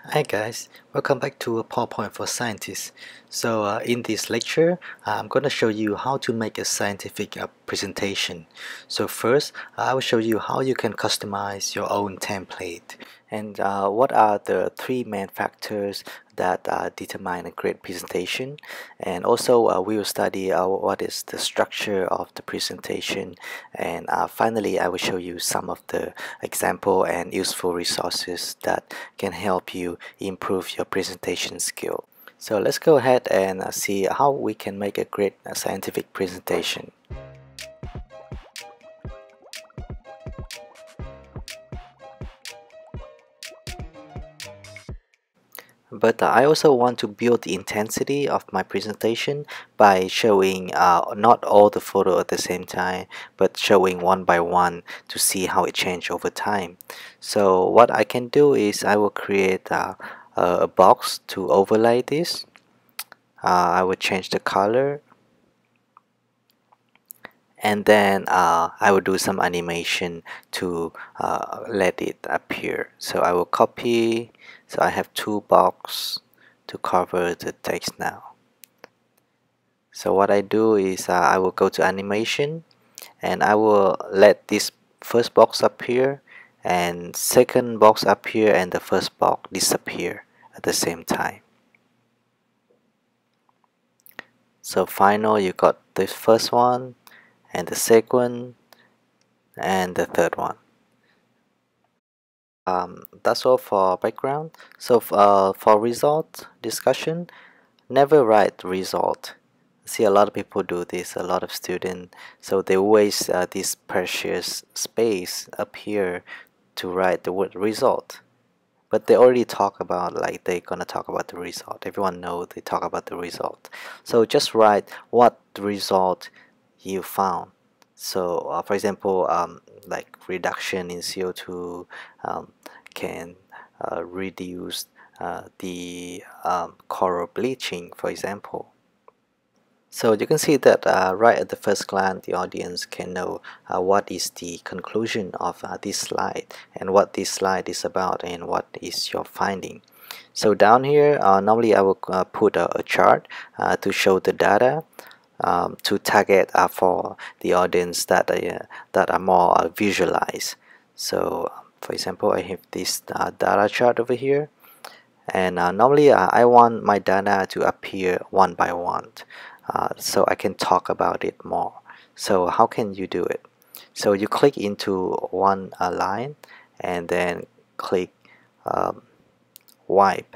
Hi guys, welcome back to a PowerPoint for Scientists. In this lecture, I'm going to show you how to make a scientific presentation. So first, I will show you how you can customize your own template and what are the three main factors that determine a great presentation. And also we will study what is the structure of the presentation, and finally I will show you some of the example and useful resources that can help you improve your presentation skill. So let's go ahead and see how we can make a great scientific presentation. But I also want to build the intensity of my presentation by showing not all the photo at the same time, but showing one by one to see how it changed over time. So what I can do is I will create a box to overlay this. I will change the color, and then I will do some animation to let it appear. So I will copy, so I have two boxes to cover the text now. So what I do is I will go to animation, and I will let this first box appear and second box appear and the first box disappear at the same time. So final, you got the first one and the second and the third one. That's all for background. So for result discussion, never write result. See, a lot of people do this, a lot of students, so they waste this precious space up here to write the word result. But they already talk about, like, they're gonna talk about the result. Everyone knows they talk about the result. So just write what result you found. So for example, like reduction in CO2 can reduce the coral bleaching, for example. So you can see that right at the first glance, the audience can know what is the conclusion of this slide and what this slide is about and what is your finding. So down here, normally I will put a chart to show the data, to target for the audience that are more visualized. So for example, I have this data chart over here, and normally I want my data to appear one by one, so I can talk about it more. So how can you do it? So you click into one line and then click wipe,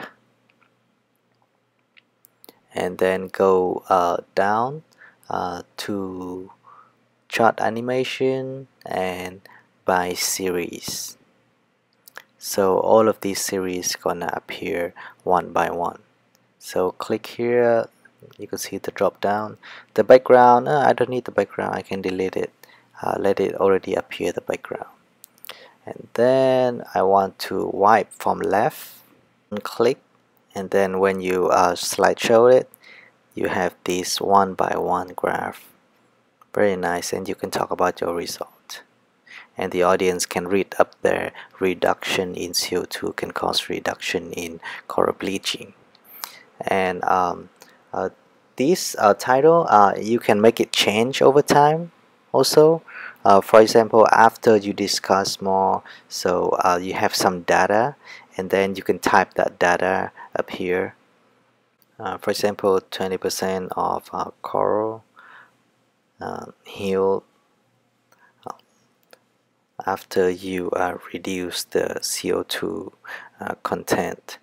and then go down to chart animation and by series. So all of these series gonna appear one by one. So click here, you can see the drop down. The background, I don't need the background, I can delete it. Let it already appear the background. And then I want to wipe from left, and click, and then when you slideshow it, you have this one by one graph. Very nice, and you can talk about your result. And the audience can read up there, reduction in CO2 can cause reduction in coral bleaching. And this title, you can make it change over time also. For example, after you discuss more, so you have some data, and then you can type that data up here. For example, 20% of coral healed after you reduce the CO2 content.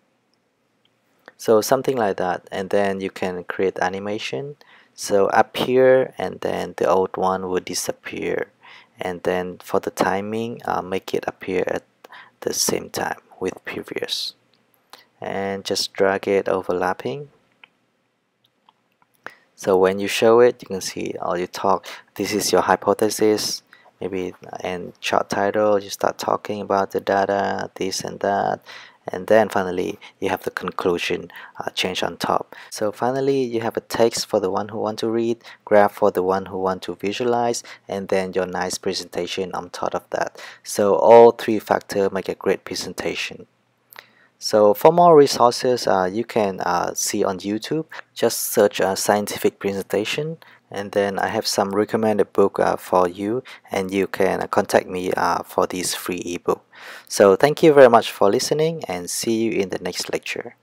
So something like that, and then you can create animation. So appear, and then the old one will disappear, and then for the timing, make it appear at the same time with previous, and just drag it overlapping. So when you show it, you can see all you talk. This is your hypothesis, maybe, and chart title. You start talking about the data, this and that, and then finally you have the conclusion change on top. So finally you have a text for the one who want to read, graph for the one who want to visualize, and then your nice presentation on top of that. So all three factors make a great presentation. So for more resources, you can see on YouTube. Just search a scientific presentation, and then I have some recommended book for you, and you can contact me for this free ebook. So thank you very much for listening, and see you in the next lecture.